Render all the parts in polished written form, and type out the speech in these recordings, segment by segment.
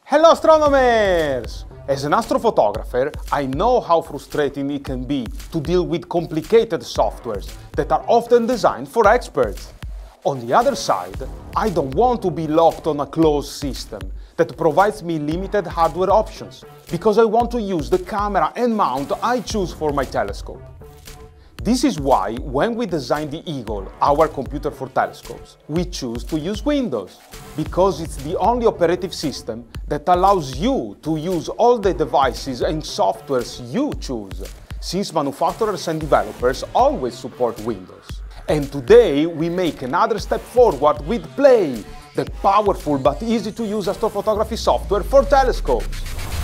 Hello astronomers! As an astrophotographer, I know how frustrating it can be to deal with complicated softwares that are often designed for experts. On the other side, I don't want to be locked on a closed system that provides me limited hardware options, because I want to use the camera and mount I choose for my telescope. This is why, when we designed the Eagle, our computer for telescopes, we choose to use Windows, because it's the only operating system that allows you to use all the devices and softwares you choose, since manufacturers and developers always support Windows. And today we make another step forward with Play, the powerful but easy to use astrophotography software for telescopes.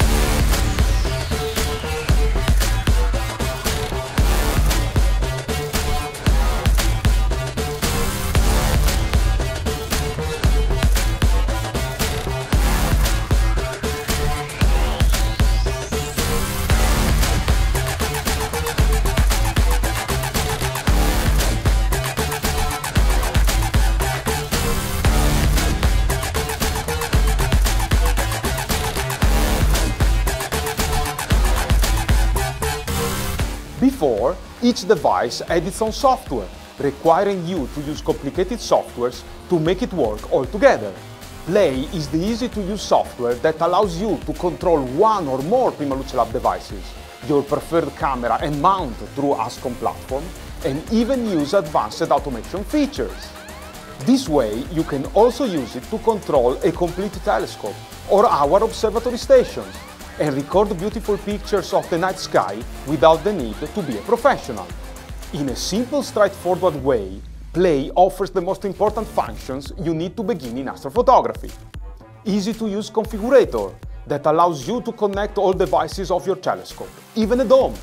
Before, each device had its own software, requiring you to use complicated softwares to make it work all together. Play is the easy-to-use software that allows you to control one or more Prima Luce Lab devices, your preferred camera and mount through ASCOM platform, and even use advanced automation features. This way, you can also use it to control a complete telescope or our observatory stations, and record beautiful pictures of the night sky without the need to be a professional. In a simple, straightforward way, Play offers the most important functions you need to begin in astrophotography. Easy-to-use configurator that allows you to connect all devices of your telescope, even a dome.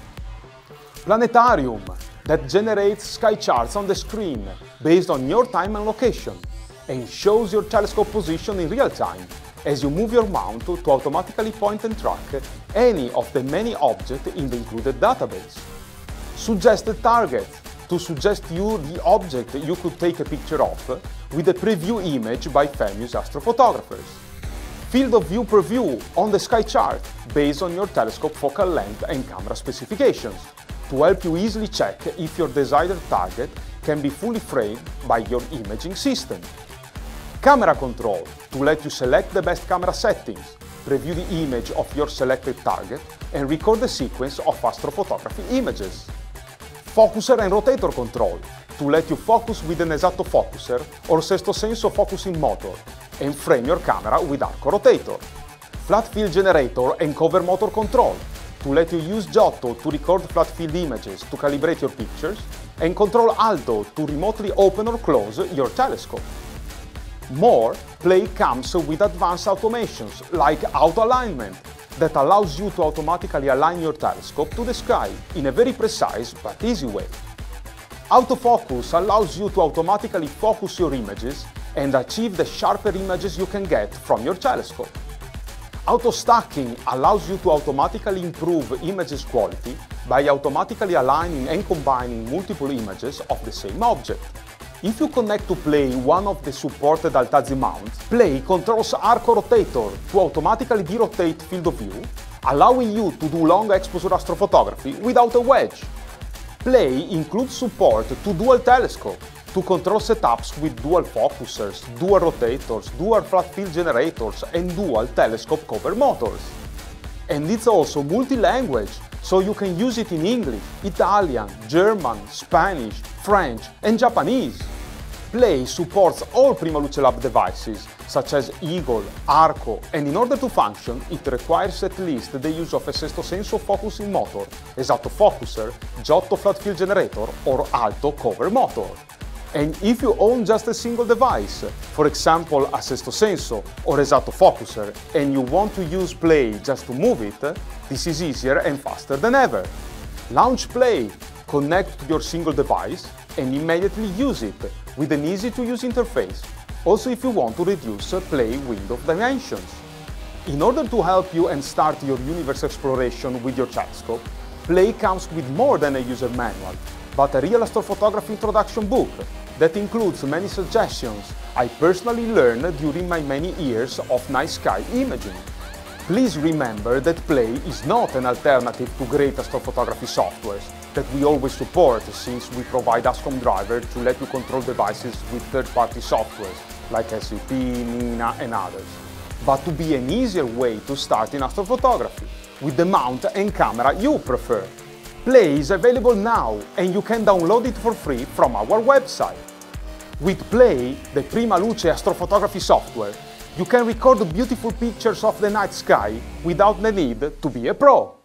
Planetarium that generates sky charts on the screen based on your time and location, and shows your telescope position in real time as you move your mount to automatically point and track any of the many objects in the included database. Suggested target, to suggest you the object you could take a picture of with a preview image by famous astrophotographers. Field of view preview on the sky chart based on your telescope focal length and camera specifications, to help you easily check if your desired target can be fully framed by your imaging system. Camera control, to let you select the best camera settings, preview the image of your selected target, and record the sequence of astrophotography images. Focuser and rotator control, to let you focus with an ESATTO focuser or SESTO SENSO focusing motor, and frame your camera with ARCO rotator. Flat field generator and cover motor control, to let you use GIOTTO to record flat field images to calibrate your pictures, and control ALTO to remotely open or close your telescope. More, Play comes with advanced automations like auto alignment that allows you to automatically align your telescope to the sky in a very precise but easy way. AutoFocus allows you to automatically focus your images and achieve the sharper images you can get from your telescope. AutoStacking allows you to automatically improve images quality by automatically aligning and combining multiple images of the same object. If you connect to Play one of the supported Altazzi mounts, Play controls ARCO rotator to automatically derotate field of view, allowing you to do long exposure astrophotography without a wedge. Play includes support to dual telescope, to control setups with dual focusers, dual rotators, dual flat field generators, and dual telescope cover motors. And it's also multi-language, so you can use it in English, Italian, German, Spanish, French, and Japanese. Play supports all Prima Luce Lab devices, such as Eagle, ARCO, and in order to function, it requires at least the use of a SESTO SENSO focusing motor, ESATTO focuser, GIOTTO flat field generator, or ALTO cover motor. And if you own just a single device, for example a SESTO SENSO or ESATTO focuser, and you want to use Play just to move it, this is easier and faster than ever. Launch Play, connect to your single device, and immediately use it with an easy-to-use interface, also if you want to reduce Play window dimensions. In order to help you and start your universe exploration with your telescope, Play comes with more than a user manual, but a real astrophotography introduction book that includes many suggestions I personally learned during my many years of night sky imaging. Please remember that Play is not an alternative to great astrophotography softwares that we always support, since we provide ASCOM driver to let you control devices with third-party softwares like SEP, Nina and others, but to be an easier way to start in astrophotography with the mount and camera you prefer. Play is available now and you can download it for free from our website. With Play, the Prima Luce AstrophotograPhy software, you can record beautiful pictures of the night sky without the need to be a pro.